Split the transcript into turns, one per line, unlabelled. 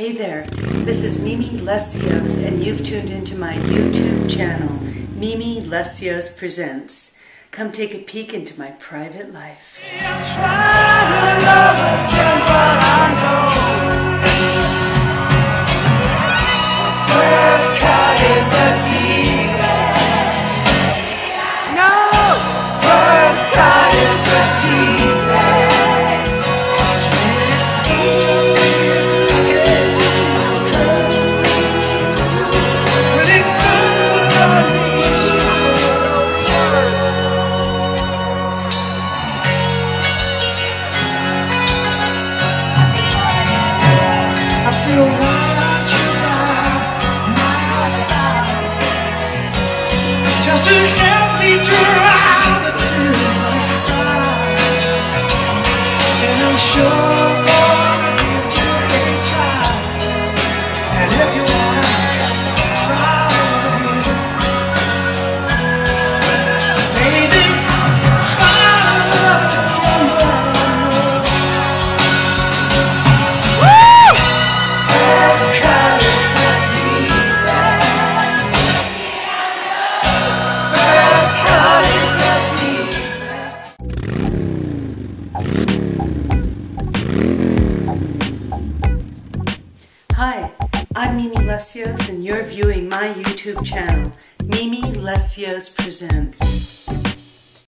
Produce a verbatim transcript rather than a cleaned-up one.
Hey there, this is Mimi Lesseos, and you've tuned into my YouTube channel, Mimi Lesseos Presents. Come take a peek into my private life.
I'm trying to love again, but I know first cut is the deepest. No! First cut is the deepest. When it comes to loving, she's I still want you by my side, just to help me dry the tears I cry. And I'm sure gonna give you a try. And if you wanna try with me, baby, try to love again, but I know first cut is the deepest. First cut is the deepest.
Hi, I'm Mimi Lesseos, and you're viewing my YouTube channel, Mimi Lesseos Presents.